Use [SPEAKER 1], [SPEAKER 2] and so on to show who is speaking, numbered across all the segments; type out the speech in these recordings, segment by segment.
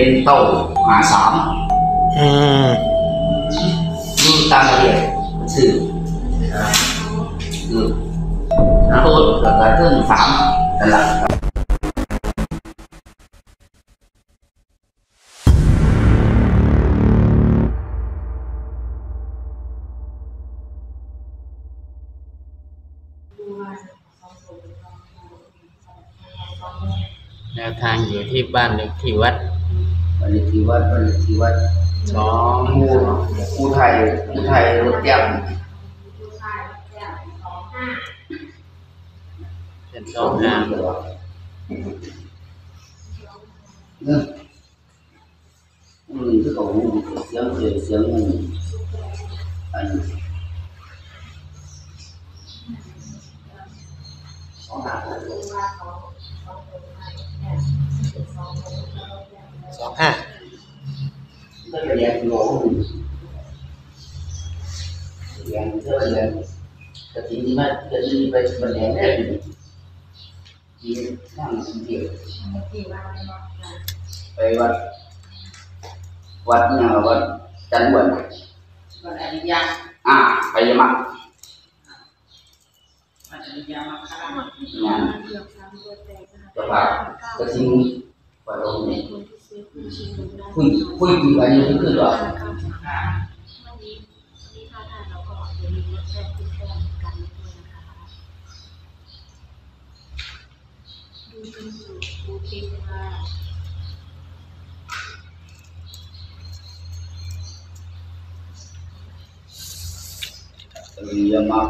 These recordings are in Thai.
[SPEAKER 1] เป็นเต้าหาสามดูตามละเอียดสื่อคือแล้วก็เรื่องสามนั่นแหละ
[SPEAKER 2] แนวทางอยู่ที่บ้านเลขที่วัด
[SPEAKER 1] สองผู้ไทยรถแก้ว
[SPEAKER 2] เป็น25
[SPEAKER 1] ที่เขาเสียงอัน
[SPEAKER 2] 25
[SPEAKER 1] ก็เรียนโง่เรียนแต่จริงๆมันจะมีไปบรรยายได้ยิงนั่งเดียวไปวัดเนี่ยวัดจันทร์วันอริยะไปยมะวัดอริยะมาค่ะงานจะพาก็จริงว่าเราเนี่ยคุยกี่วันนี้คือหรอเยอะมาก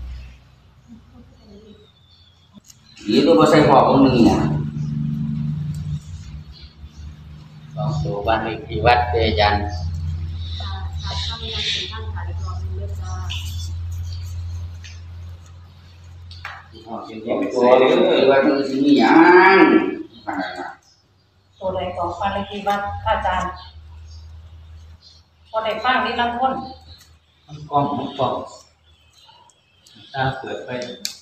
[SPEAKER 1] itu bahasa Papuaนี่นะ
[SPEAKER 2] 2ตัวบ้านเลขที่วัดเตยัน
[SPEAKER 1] ตัวเลยว่ามันสิมีหยัง
[SPEAKER 3] ตัวใดของบ้านเลขที่วัดอาจารย์พอได้ฟังนี่ลำพ้น
[SPEAKER 2] กล้องตาเปิดไป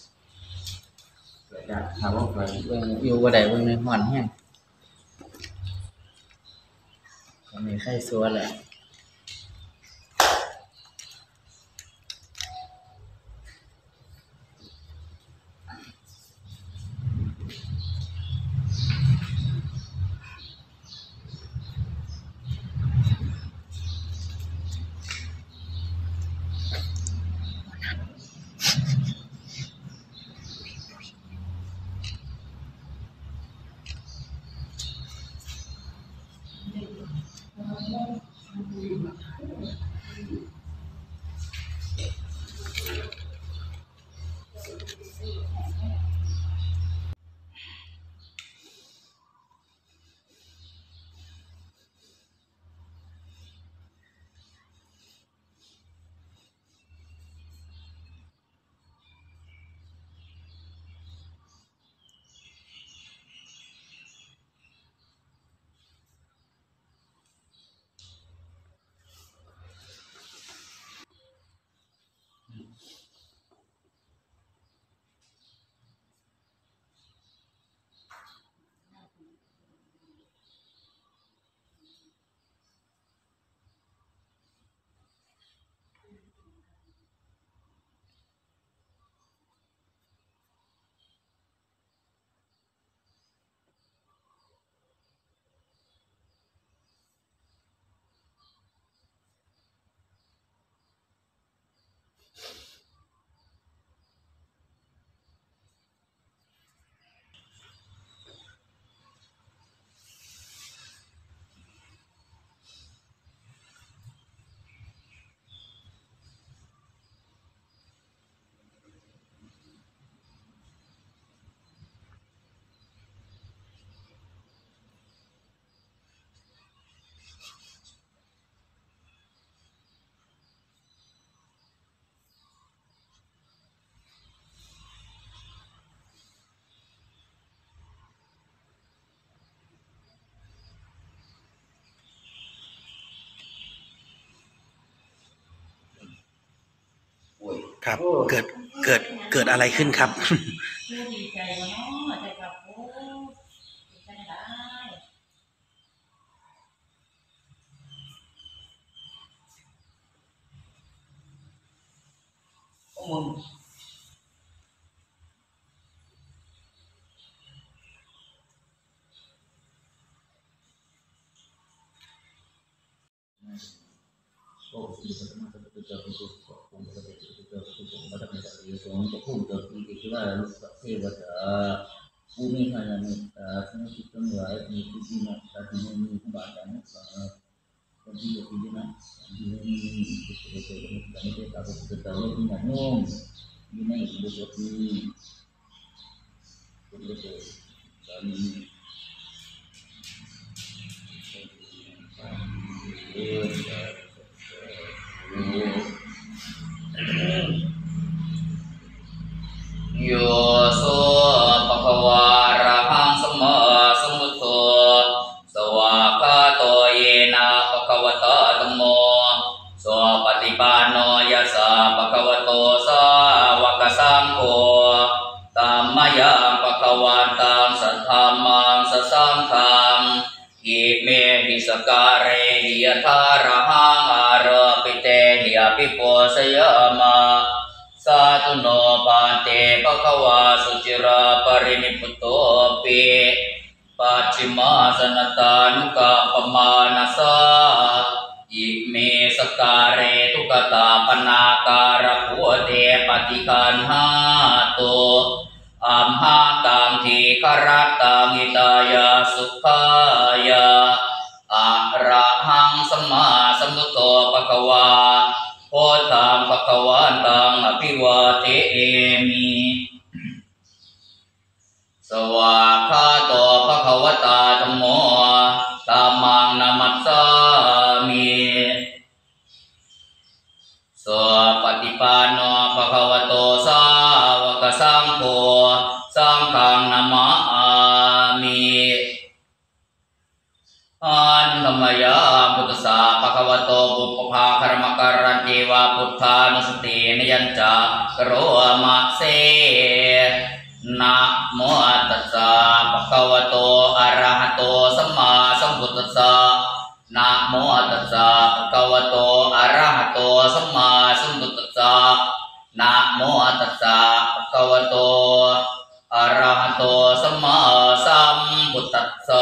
[SPEAKER 2] อยากหาว่าเปิดเบิ่งอยู่บ่ได้เบิ่งในฮ้อนแฮงก็มีไข้ซัวแหละ
[SPEAKER 4] ครับเกิดอะไรขึ้นครับ
[SPEAKER 1] มึง
[SPEAKER 2] โอ้ที่มันมาจะเป็นเจ้าเป็นตัวผมจะเป็นเจ้าเป็นตัวมาจะเป็นเจ้าเป็นตัวจะพูดจะพูดที่ว่าลูกเทวดาผู้มีพลังในตาสมุทิทั้งหลายมีผู้ที่มาตาที่ไม่มีผู้บาดเจ็บคนที่อยู่ที่นั่นที่ไม่มีผู้เสียชีวิตแต่ไม่ได้ตาผู้เสียชีวิตที่นั่นโน้มมีในบุตรที่บุตรที่สามี
[SPEAKER 1] โยโสภะคะวะอะระหังสัมมาสัมพุทโธสวากขาโตเยนะภะคะวะตะธัมโมสวปฏิปันโนยัสสะภะคะวะโตสาวกสังโฆธัมมยังภะคะวันตังสัทธัมมังสัสสังฆังอิเมหิสการเรหิยถาระหังอาระปิเตหิอภิโปสยามะสาธุโนปันเตภะคะวาสุจิราปรินิพพุตโตปิปัจฉิมาสนตานุกะปมานัสสะอิเมสการเรทุกตาปนาการะภูเตปฏิคันหาโตอัมหาตังทีครตังอิตายาสุขายาอะระหังสัมมาสัมพุทโธภะคะวาโพธังภะคะวันตังอภิวาเทมิสวากขาโตภะคะวตาธัมโมธัมมังนัมมัสสามิสวปฏิปันโนภะคะวะโตสาวกสังโฆสังฆังนะมะมิอันธรรมยาพุทธสาภะคะวะโตบุพพาคารมการันติวาพุทธานุสตินยัญจกโรมะเสนะโมตัสสะภะคะวะโตอะระหะโตสัมมาสัมพุทธัสสะนะโมตัสสะภะคะวะโตอะระหะโตสัมมาสัมพุทธัสสะนะโมตัสสะภะคะวะโตอะระหะโตสัมมาสัมพุทธัสสะ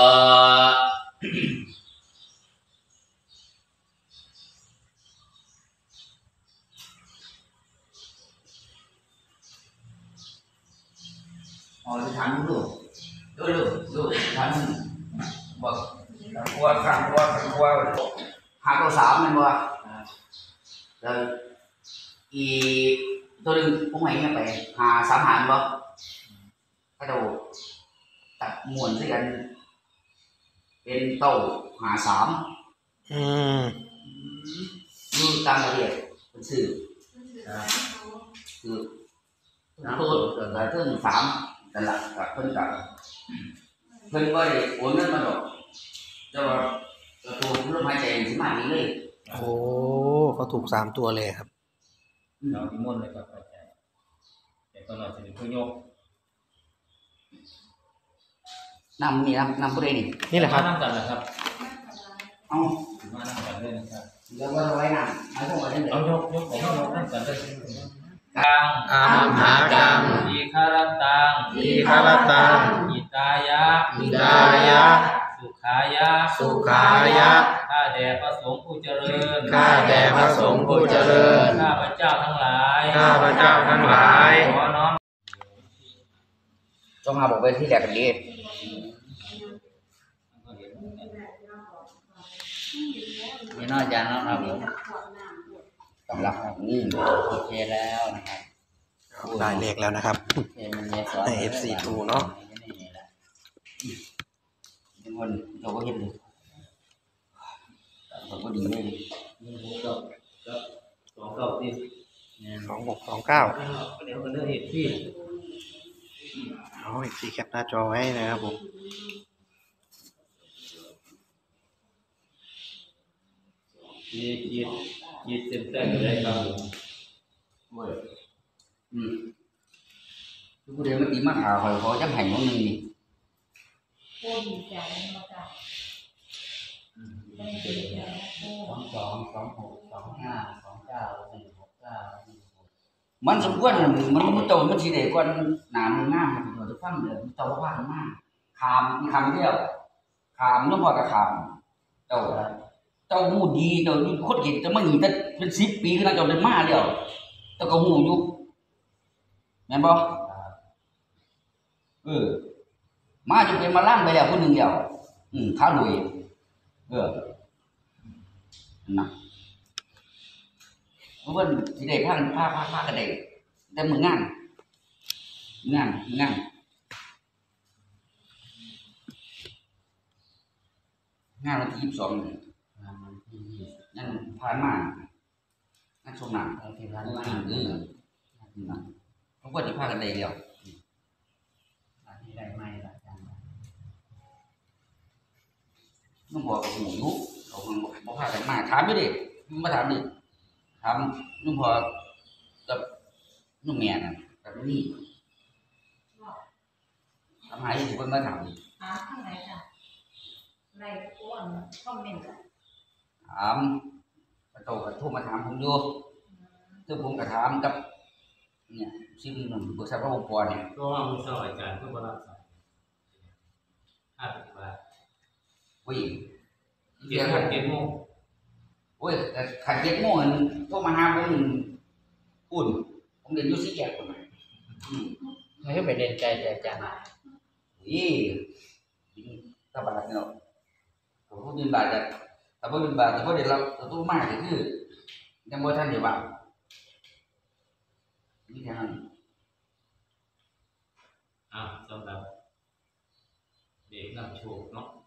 [SPEAKER 1] อ๋อจะทำดูทำบอกข้างวัวหาตัวสามมันว่าแล้วอีตัวหนึ่งผมให้เนี่ยไปหาสามหารบ่ก็จะตัดม้วนด้วยกันเป็นเต้าหาสามดูตามระเบียบเป็นสื่อคือตัวแต่เพิ่มสามแต่ละกับเพิ่มกับเพิ่มก็ได้โอนเงินมาดอกจะว่าตัวลมหายใจสิมานี้เลย
[SPEAKER 4] โอ้เขาถูก3 ตัวเลยครับ
[SPEAKER 2] เราที่มุ่นเลยครับอาจารย์แต่ก็เราจะเป็นผู้ยก
[SPEAKER 1] นำนี่นำผู้ใด
[SPEAKER 4] นี่แหละครับ
[SPEAKER 2] นั่งกันนะครับ
[SPEAKER 1] เอา
[SPEAKER 2] มานั่งกันด้วยนะครับ
[SPEAKER 1] เดี๋ยวว่าไว้นั่งไม่ต้องมาเล่นเลย
[SPEAKER 2] เอายกผมยกนั่งกันด้วยกัง
[SPEAKER 4] อามหากัง
[SPEAKER 2] อีคารตังอิตายะสุขายะข้าแด่พระสงฆ์ผู้เจริญข้าพระเจ้าทั้งหลายขอน้อม
[SPEAKER 1] จงหาบอกไปที่แหลกกันดีนี่น่าจะนะครับสำหรับนี่โอเคแล้วนะครับ
[SPEAKER 4] ได้เลขแล้วนะครับใน FC2 เนาะ
[SPEAKER 1] ทุกคนเราก็เห็นเลยเราก็ดีเลย
[SPEAKER 2] 2629ที่
[SPEAKER 4] 2629
[SPEAKER 2] เดี๋ยวกันเรื่องเหตุที่
[SPEAKER 4] เอาFCแคปหน้าจอไว้นะครับผม
[SPEAKER 2] ยีดเต็มแต่เลยครับ
[SPEAKER 1] ทุกเรื่องมันตีมาหาคอยขอจังแห่งของนึงนี่
[SPEAKER 3] โอ้ดีใจมากได้ดีใจ
[SPEAKER 1] 22 26 25 29 169 16 มันสมควรมันโตมันสิได้ก่อนหน้ามืองามเราจะฟังเด้อเจ้าว่ามาขามมีคำเดียวขามน้องพ่อก็ขามเจ้าฮู้ดีเจ้านี่คนเห็นจะมาหนีแต่เป็น10 ปีคือเจ้าได้มาแล้วเจ้าก็ฮู้อยู่แม่นบ่มาจนเป็นมาล่างไปแล้วผู้หนึงแล้วข้าลุยนะเพราะว่าสิได้พากันได้แต่มืองานงานวันที่22นั่นผ่านมานั่นชมหนังที่ผ่านมาเพราะว่าจะพากันได้แล้วที่ได้ไม่ละอาจารย์น้องบอกกับหมูยุเขาบอกพากันมาถามอยู่ดิมาถามดิถามน้องพอกับน้องแม่น่ะกับนี่ทำหายอยู่คนมาถามดิ
[SPEAKER 3] ข้างไหนจ้ะในอ้วนคอมเมนต์
[SPEAKER 1] ถามกระโตกระทุ่มมาถามผมอยู่ซึ่งผมก็ถามกับเนี่ยสิ่งหนึ่งบริษัทพระองค์ปอเนี่ย
[SPEAKER 2] ก็ว่ามือสอบอาจารย์ก็บรับสายว่า
[SPEAKER 1] โอ้ย
[SPEAKER 2] เกี่ยวกับ7 โมง
[SPEAKER 1] โอ้ยขัด7 โมงโทรมาหาผมอุ่นผมเรียนอยู่4 แยกคนนั้น
[SPEAKER 5] ไม่ก็ไปเรียนใจแต่อาจารย์
[SPEAKER 1] ถ้าบาทเนาะผมก็บินบาทแต่พอบินบาทแต่พอเดี๋ยวเราตู้มากก็คือยังบ่ทันเดี๋ยวว่านี่แค่นั้น
[SPEAKER 2] สำหรับเด็กนำโชคเนาะ